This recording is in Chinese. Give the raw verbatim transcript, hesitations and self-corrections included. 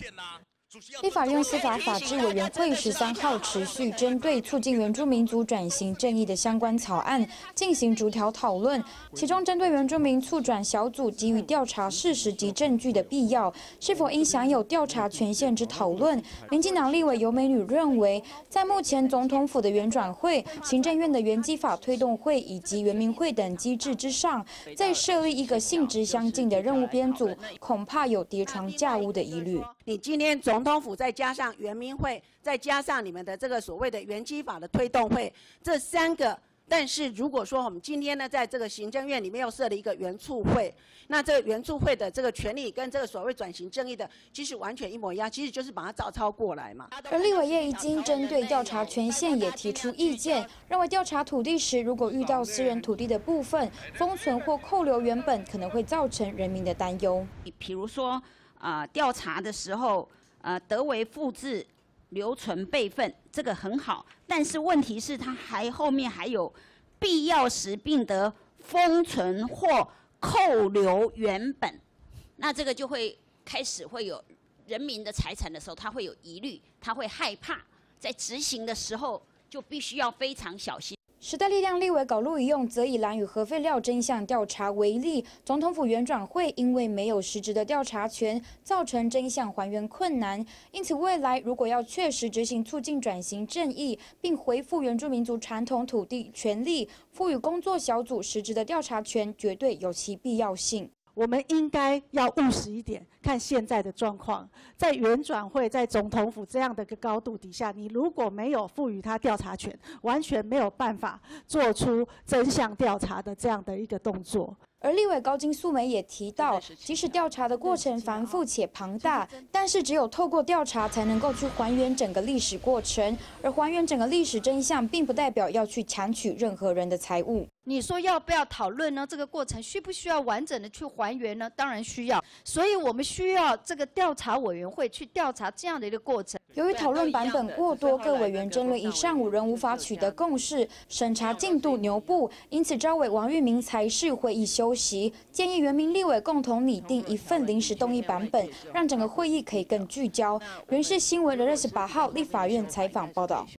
立法院司法法制委员会十三号持续针对促进原住民族转型正义的相关草案进行逐条讨论，其中针对原住民促转小组给予调查事实及证据的必要，是否应享有调查权限之讨论，民进党立委尤美女认为，在目前总统府的原转会、行政院的原基法推动会以及原民会等机制之上，再设立一个性质相近的任务编组，恐怕有叠床架屋的疑虑。 你今天总统府再加上原民会，再加上你们的这个所谓的原基法的推动会，这三个。但是如果说我们今天呢，在这个行政院里面又设了一个原促会，那这个原促会的这个权利跟这个所谓转型正义的，其实完全一模一样，其实就是把它照抄过来嘛。 而立委叶宜津针对调查权限也提出意见，认为调查土地时，如果遇到私人土地的部分封存或扣留原本，可能会造成人民的担忧。 比如说，呃，调查的时候，呃，得为复制。留存备份这个很好，但是问题是它还后面还有必要时并得封存或扣留原本，那这个就会开始会有人民的财产的时候，他会有疑虑，他会害怕，在执行的时候就必须要非常小心。 时代力量立委搞陆宜用则以蓝屿核废料真相调查为例，总统府原转会因为没有实质的调查权，造成真相还原困难。因此，未来如果要确实执行促进转型正义，并恢复原住民族传统土地权利，赋予工作小组实质的调查权，绝对有其必要性。 我们应该要务实一点，看现在的状况。在原转会、在总统府这样的一个高度底下，你如果没有赋予他调查权，完全没有办法做出真相调查的这样的一个动作。 而立委高金素梅也提到，即使调查的过程繁复且庞大，但是只有透过调查才能够去还原整个历史过程，而还原整个历史真相，并不代表要去强取任何人的财物。 你说要不要讨论呢？这个过程需不需要完整的去还原呢？当然需要，所以我们需要这个调查委员会去调查这样的一个过程。 由于讨论版本过多，各委员争论一上午仍无法取得共识，审查进度牛步，因此召委王玉明才是会议休息，建议原民立委共同拟定一份临时动议版本，让整个会议可以更聚焦。原视新闻二十八号立法院采访报道。